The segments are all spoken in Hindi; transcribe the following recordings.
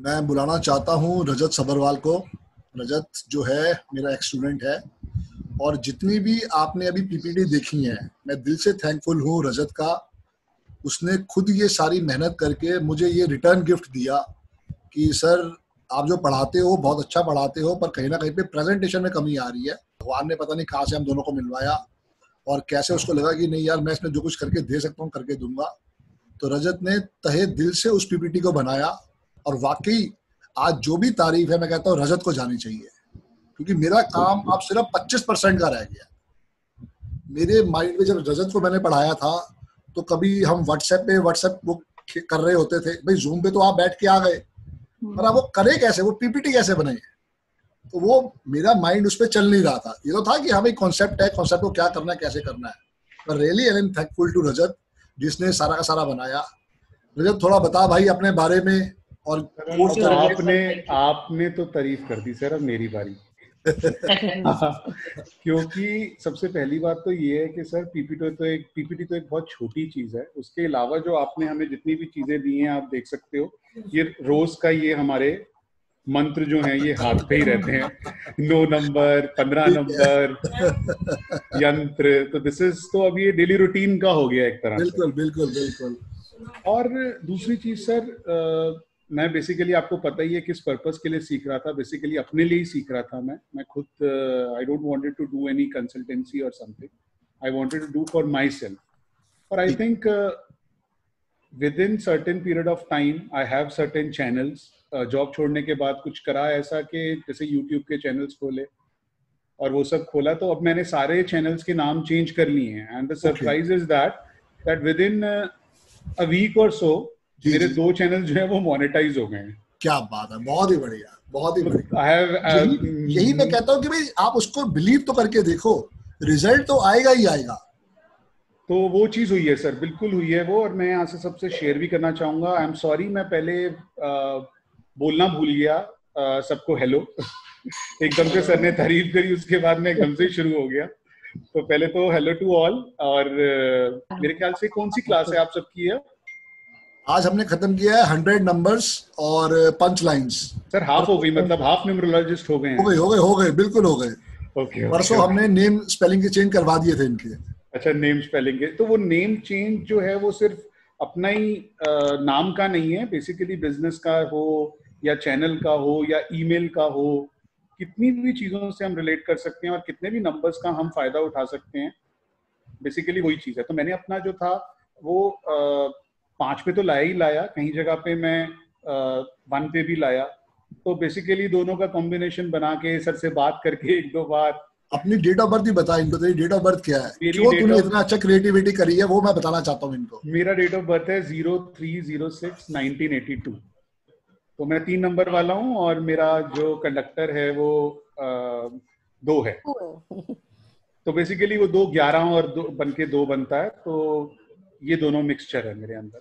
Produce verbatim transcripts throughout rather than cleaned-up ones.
मैं बुलाना चाहता हूँ रजत सब्रवाल को। रजत जो है मेरा एक स्टूडेंट है और जितनी भी आपने अभी पीपीटी देखी है, मैं दिल से थैंकफुल हूँ रजत का। उसने खुद ये सारी मेहनत करके मुझे ये रिटर्न गिफ्ट दिया कि सर आप जो पढ़ाते हो बहुत अच्छा पढ़ाते हो, पर कहीं ना कहीं पे प्रेजेंटेशन में कमी आ रही है। भगवान ने पता नहीं कहाँ से हम दोनों को मिलवाया और कैसे उसको लगा कि नहीं यार मैं इसमें जो कुछ करके दे सकता हूँ करके दूंगा। तो रजत ने तहे दिल से उस पीपीटी को बनाया और वाकई आज जो भी तारीफ है मैं कहता हूँ रजत को जानी चाहिए, क्योंकि मेरा काम अब सिर्फ पच्चीस परसेंट का रह गया। मेरे माइंड में जब रजत को मैंने पढ़ाया था तो कभी हम व्हाट्सएप पे व्हाट्सएप वो कर रहे होते थे, भाई जूम पे तो आप बैठ के आ गए, पर अब वो करे कैसे, वो पीपीटी कैसे बने, तो वो मेरा माइंड उस पर चल नहीं रहा था। ये तो था कि हाँ भाई कॉन्सेप्ट है, कॉन्सेप्ट को क्या करना है कैसे करना है। पर really I am thankful to Rajat जिसने सारा का सारा बनाया। रजत थोड़ा बता भाई अपने बारे में। और कोर्स तो आपने आपने तो तारीफ कर दी सर, अब मेरी बारी। क्योंकि सबसे पहली बात तो ये है कि सर पीपीटी तो एक पीपीटी तो एक बहुत छोटी चीज है। उसके अलावा जो आपने हमें जितनी भी चीजें दी हैं आप देख सकते हो, ये रोज का ये हमारे मंत्र जो हैं ये हाथ पे ही रहते हैं, नौ नंबर, पंद्रह नंबर, यंत्र। तो दिस इज तो अब ये डेली रूटीन का हो गया एक तरह से। बिल्कुल बिल्कुल बिल्कुल। और दूसरी चीज सर, आ, मैं बेसिकली आपको पता ही है किस पर्पस के लिए सीख रहा था। बेसिकली अपने लिए ही सीख रहा था। मैं मैं खुद I don't wanted to do any consultancy और something, I wanted to do for my self. और I think with in certain period of time I have certain channels. Job छोड़ने के बाद कुछ करा ऐसा कि जैसे यूट्यूब के चैनल्स खोले और वो सब खोला, तो अब मैंने सारे चैनल्स के नाम चेंज कर लिए हैं। And the surprise is that that with in a week or so मेरे जी, दो चैनल जो है वो मोनेटाइज हो गए हैं। क्या बात है, बहुत ही बढ़िया बहुत ही बढ़िया। I have, uh, यही यही मैं कहता हूँ कि भाई आप उसको बिलीव तो करके देखो, रिजल्ट तो आएगा ही आएगा। तो वो चीज हुई है सर, बिल्कुल हुई है वो। और मैं यहाँ से सबसे शेयर भी करना चाहूंगा। आई एम सॉरी, मैं पहले uh, बोलना भूल गया uh, सबको हेलो। एकदम से सर ने तारीफ करी, उसके बाद में एकदम से शुरू हो गया। तो पहले तो हेलो टू ऑल। और uh, मेरे ख्याल से कौन सी क्लास है आप सबकी है? आज हमने खत्म किया है हंड्रेड नंबर्स और पंच लाइन्स। सर हाफ हो गई, मतलब हाफ न्यूमरोलॉजिस्ट हो गए हैं। हो गए हो गए हो गए बिल्कुल हो गए। ओके परसों हमने नेम स्पेलिंग के चेंज करवा दिए थे इनके। अच्छा, नेम स्पेलिंग के। तो वो नेम चेंज जो है वो सिर्फ अपना ही आ, नाम का नहीं है, बेसिकली बिजनेस का हो या चैनल का हो या ईमेल का हो, कितनी भी चीजों से हम रिलेट कर सकते हैं और कितने भी नंबर्स का हम फायदा उठा सकते हैं। बेसिकली वही चीज है। तो मैंने अपना जो था वो आ, पांच पे तो लाया ही लाया, कहीं जगह पे मैं आ, वन पे भी लाया। तो बेसिकली दोनों का कॉम्बिनेशन बना के सर से बात करके एक दो बार। अपनी डेट ऑफ बर्थ भी बता इनको, तेरी डेट ऑफ बर्थ क्या है, मेरी क्यों डेट तूने ऑफ इतना अच्छा क्रिएटिविटी करी है वो मैं बताना चाहता हूँ इनको। मेरा डेट ऑफ बर्थ है zero three zero six nineteen eighty two. तो मैं तीन नंबर वाला हूँ और मेरा जो कंडक्टर है वो आ, दो है। तो बेसिकली वो दो ग्यारह और दो बन के दो बनता है। तो ये दोनों मिक्सचर है मेरे अंदर।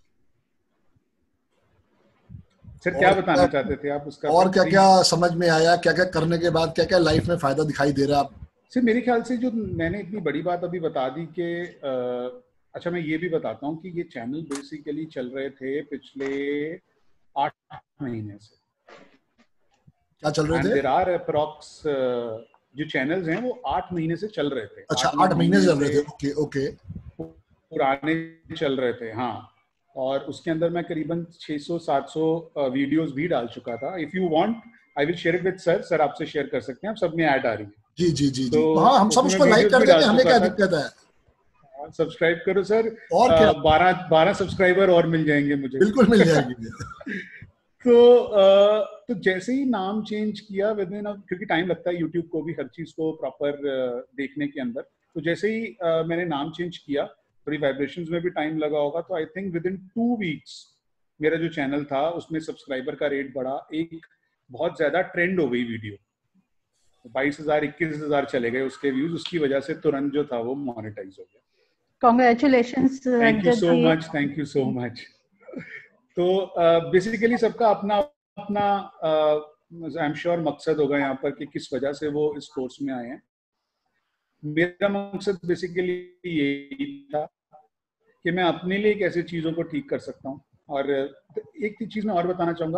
सर क्या बताना चाहते थे आप उसका? और क्या क्या समझ में आया, क्या क्या करने के बाद क्या क्या लाइफ में फायदा दिखाई दे रहा है आप? सर मेरे ख्याल से जो मैंने इतनी बड़ी बात अभी बता दी कि अच्छा मैं ये भी बताता हूँ कि ये चैनल बेसिकली चल रहे थे पिछले आठ महीने से। क्या चल रहे एंड थे? देयर आर अप्रॉक्स जो चैनल्स हैं वो आठ महीने से चल रहे थे। अच्छा आठ महीने से चल रहे थे। Okay okay. पुराने चल रहे थे हाँ। और उसके अंदर मैं करीबन छह सौ सात सौ वीडियोस भी डाल चुका था। If you want I will share it with sir. Sir आपसे शेयर कर सकते हैं, आप सब में ऐड आ रही है। जी जी जी तो जी हाँ, हम सब उसको लाइक कर देंगे, हमें क्या दिक्कत है। सब्सक्राइब करो सर। और क्या, बारह बारह सब्सक्राइबर और मिल जाएंगे मुझे। बिल्कुल मिल जाएंगे। तो आ, तो जैसे ही नाम चेंज किया विद इन, क्योंकि टाइम लगता है यूट्यूब को भी हर चीज को प्रॉपर देखने के अंदर। तो जैसे ही आ, मैंने नाम चेंज किया, थोड़ी वाइब्रेशंस में भी टाइम लगा होगा। तो I think with in two weeks मेरा जो चैनल था उसमें सब्सक्राइबर का रेट बढ़ा। एक बहुत ज्यादा ट्रेंड हो गई वीडियो, बाईस हजार इक्कीस हजार चले गए उसके व्यूज। उसकी वजह से तुरंत जो था वो मोनेटाइज हो गया। Congratulations, thank you so ji. Much, thank you so much. तो बेसिकली uh, सबका अपना अपना आई एम श्योर मकसद होगा यहाँ पर कि किस वजह से वो इस कोर्स में आए हैं। मेरा मकसद बेसिकली यही था कि मैं अपने लिए कैसे चीजों को ठीक कर सकता हूँ। और एक चीज मैं और बताना चाहूंगा,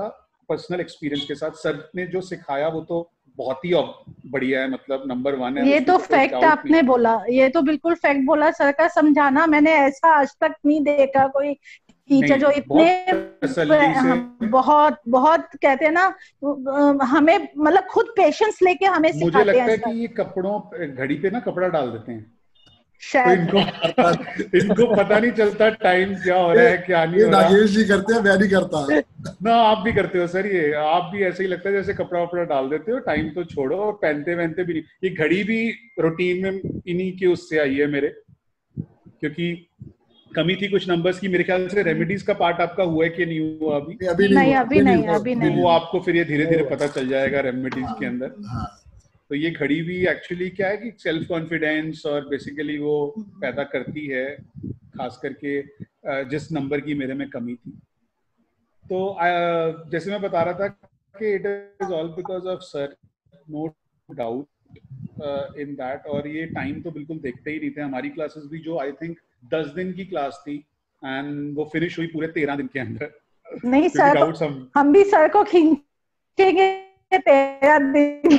पर्सनल एक्सपीरियंस के साथ सर ने जो सिखाया वो तो बहुत ही बढ़िया है, मतलब नंबर वन है। ये तो फैक्ट आपने बोला, ये तो बिल्कुल फैक्ट बोला सर का समझाना। मैंने ऐसा आज तक नहीं देखा कोई टीचर जो इतने बहुत, बहुत बहुत कहते हैं ना, हमें मतलब खुद पेशेंस लेके हमें सिखाते हैं। मुझे लगता है कि ये कपड़ों घड़ी पे ना कपड़ा डाल देते हैं शायद, तो इनको इनको पता नहीं चलता टाइम क्या हो रहा है क्या नहीं हो रहा। नागेश जी करते हैं, मैं नहीं करता ना, आप भी करते हो सर, ये आप भी ऐसे ही लगता है जैसे कपड़ा वपड़ा डाल देते हो, टाइम तो छोड़ो, और पहनते वहनते भी नहीं। ये घड़ी भी रूटीन में इन्हीं के उससे आई है मेरे, क्योंकि कमी थी कुछ नंबर्स की। मेरे ख्याल से रेमेडीज का पार्ट आपका हुआ है कि नहीं हुआ अभी? अभी नहीं, नहीं अभी नहीं, अभी नहीं। वो आपको फिर ये धीरे धीरे पता चल जाएगा रेमेडीज के अंदर। तो ये घड़ी भी एक्चुअली क्या है कि सेल्फ कॉन्फिडेंस और बेसिकली वो पैदा करती है, खास करके जिस नंबर की मेरे में कमी थी। तो जैसे मैं बता रहा था कि it is all because of sir, no doubt in that. और ये टाइम तो बिल्कुल देखते ही नहीं थे। हमारी क्लासेस भी जो आई थिंक दस दिन की क्लास थी एंड वो फिनिश हुई पूरे तेरह दिन के अंदर। नहीं सर, हम, हम भी सर को खींचेंगे तेरह दिन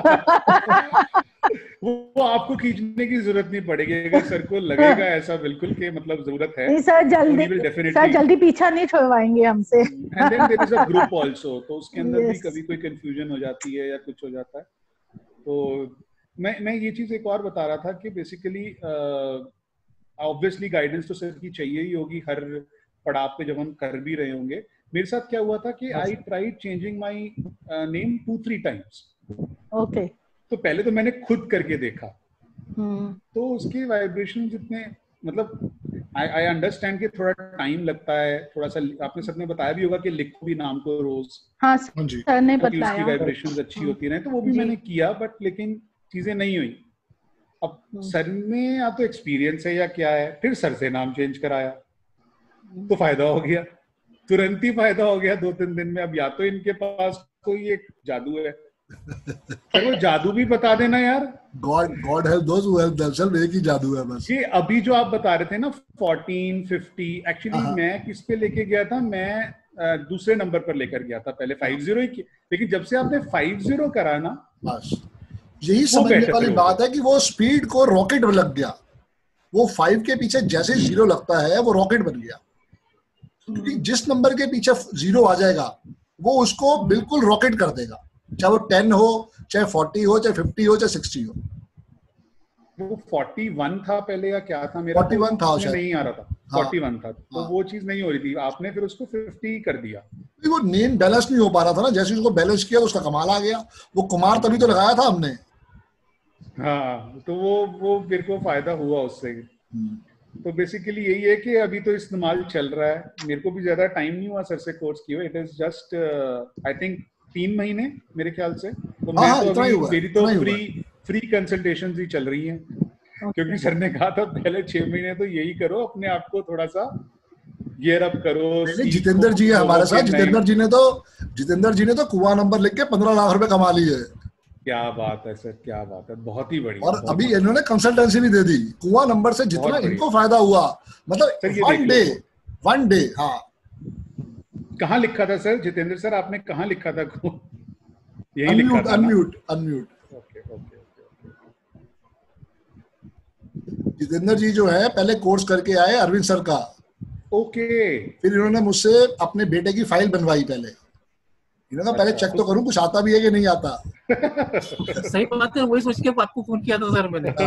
वो आपको खींचने की जरूरत नहीं पड़ेगी, अगर सर को लगेगा ऐसा बिल्कुल कि मतलब जरूरत है। नहीं सर, जल्दी सर जल्दी पीछा नहीं छुड़वाएंगे हमसे। And then there is a group also, तो उसके अंदर yes. भी कभी कोई कंफ्यूजन हो जाती है या कुछ हो जाता है। तो मैं मैं ये चीज एक और बता रहा था कि बेसिकली ऑब्वियसली गाइडेंस तो सर की चाहिए ही होगी हर पड़ाव पे जब हम कर भी रहे होंगे। मेरे साथ क्या हुआ था कि I tried changing my name two three times. Okay. तो पहले तो मैंने खुद करके देखा, hmm. तो उसके वाइब्रेशन जितने, मतलब आई आई अंडरस्टैंड कि थोड़ा टाइम लगता है, थोड़ा सा आपने सर ने बताया भी होगा कि लिखो भी नाम को रोज। हाँ सर ने बताया, उसकी वाइब्रेशंस अच्छी होती रहे, तो वो भी मैंने किया, बट लेकिन चीजें नहीं हुई। अब सर ने या तो एक्सपीरियंस है या क्या है, फिर सर से नाम चेंज कराया तो फायदा हो गया, तुरंत ही फायदा हो गया दो तीन दिन में। अब या तो इनके पास कोई एक जादू है, सर वो जादू भी बता देना यार। God god help those who help themselves, एक ही जादू है बस। ये अभी जो आप बता रहे थे ना फोर्टीन फिफ्टी, एक्चुअली मैं किस पे लेके गया था, मैं दूसरे नंबर पर लेकर गया था, पहले फाइव जीरो ही, लेकिन जब से आपने फाइव जीरो करा ना, बस यही समझने वाली बात है कि वो स्पीड को रॉकेट लग गया। वो फाइव के पीछे जैसे जीरो लगता है वो रॉकेट बन गया, क्योंकि जिस नंबर के पीछे जीरो आ जाएगा वो उसको बिल्कुल रॉकेट कर देगा, चाहे वो टेन हो, चाहे फोर्टी हो, चाहे फिफ्टी हो, चाहे सिक्सटी हो। वो फोर्टी वन था पहले या क्या था मेरा, फोर्टी वन था शायद, नहीं आ रहा था। हाँ, फोर्टी वन था, तो हाँ, वो चीज नहीं हो रही थी। आपने फिर उसको फिफ्टी कर दिया। वो नेम बैलेंस नहीं हो पा रहा था ना, जैसे उसको बैलेंस किया तो उसका कमाल आ गया। वो कुमार तभी तो लगाया था हमने। हाँ, तो वो वो मेरे को फायदा हुआ उससे। तो बेसिकली यही है कि अभी तो इस्तेमाल चल रहा है। मेरे को भी ज्यादा टाइम नहीं हुआ सर से कोर्स किए, it is just I think तीन महीने मेरे ख्याल से। तो मैं हाँ, तो अभी मेरी तो फ्री फ्री कंसल्टेशंस ही चल रही हैं, क्योंकि सर ने कहा था पहले छह महीने तो यही करो, अपने आप को थोड़ा सा गियर अप करो। जितेंद्र जी है हमारे साथ, जितेंद्र जी ने तो जितेंद्र जी ने तो कुआं नंबर लिख के पंद्रह लाख रुपए कमा लिए। क्या बात है सर, क्या बात है, बहुत ही बढ़िया। और अभी इन्होंने कंसल्टेंसी भी दे दी। कुआं नंबर से जितना इनको फायदा हुआ, मतलब वन डे वन डे हाँ। कहाँ लिखा था सर जितेंद्र सर, आपने कहाँ लिखा था? यही लिखा था। Unmute unmute. Okay okay okay. Jitendra ji जो है पहले कोर्स करके आए अरविंद सर का। ओके। फिर इन्होंने मुझसे अपने बेटे की फाइल बनवाई। पहले इन्होंने पहले चेक तो करूं कुछ आता भी है कि नहीं आता। सही बात है, वही सोच के आपको फोन किया था सर मैंने।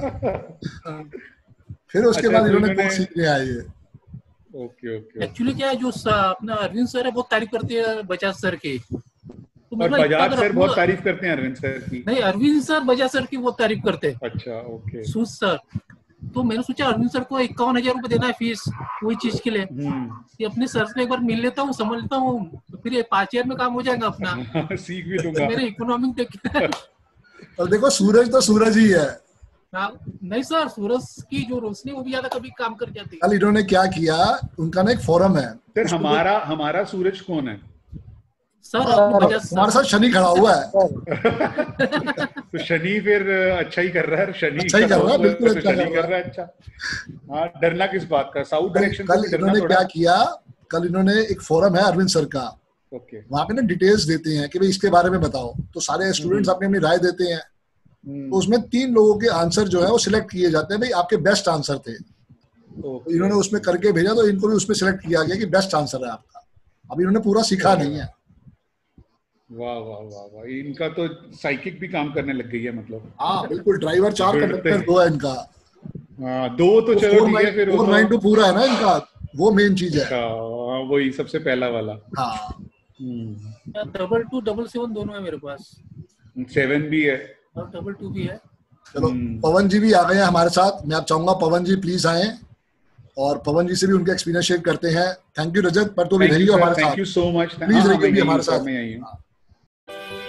फिर उसके बाद इन्होंने कोर्स सीखने आए। Okay okay. एक्चुअली क्या है, जो अपना अरविंद सर है बहुत तारीफ करते हैं बजाज सर की। तो बजाज सर बहुत तारीफ करते हैं अरविंद सर की? नहीं, अरविंद सर बजाज सर की बहुत तारीफ करते हैं। अच्छा ओके। सूज सर, तो मैंने सोचा अरविंद सर को इक्यावन हजार रुपए देना है फीस वही चीज के लिए, कि अपने सर से एक बार मिल लेता हूँ, समझ लेता हूँ, तो फिर ये पांच हजार में काम हो जाएगा अपना। सीख भी लूंगा। मेरे इकोनॉमिक देख। और देखो सूरज तो सूरज ही है। नहीं सर, सूरज की जो रोशनी वो भी ज्यादा कभी काम कर जाती है। कल इन्होंने क्या किया, उनका ना एक फोरम है सर। हमारा हमारा सूरज कौन है सर? हमारे साथ शनि खड़ा हुआ है। तो शनि फिर अच्छा ही कर रहा है। शनि अच्छा ही कर रहा है, बिल्कुल अच्छा शनि कर रहा है। अच्छा हाँ, डरना किस बात का? South direction. कल इन्होंने क्या किया, कल इन्होंने एक फोरम है अरविंद सर का, ओके वहाँ पे ना डिटेल्स देते हैं कि भाई इसके बारे में बताओ, तो सारे स्टूडेंट्स अपनी अपनी राय देते हैं, तो उसमें तीन लोगों के आंसर जो है वो सिलेक्ट किए जाते हैं, भाई आपके बेस्ट आंसर थे, तो इन्होंने उसमें करके भेजा, तो इनको भी उसमें सिलेक्ट किया गया कि बेस्ट आंसर है आपका। अभी इन्होंने पूरा सीखा नहीं है। वाह वाह वाह वाह, इनका तो साइकिक भी काम करने लग गई है मतलब। हाँ बिल्कुल, ड्राइवर चार, कंडक्टर दो है इनका। हाँ दो तो चलो ठीक है, फिर फोर नाइन टू पूरा है ना इनका, वो मेन चीज है। हाँ वही सबसे पहला वाला। हाँ डबल टू डबल सेवन दोनों है मेरे पास, सेवन भी है और डबल टू भी है। चलो पवन जी भी आ गए हैं हमारे साथ, मैं आप चाहूंगा पवन जी प्लीज आए और पवन जी से भी उनके एक्सपीरियंस शेयर करते हैं। थैंक यू रजत, पर तो भी रहिए हमारे साथ। Thank you so much, please रहिए भी हमारे साथ।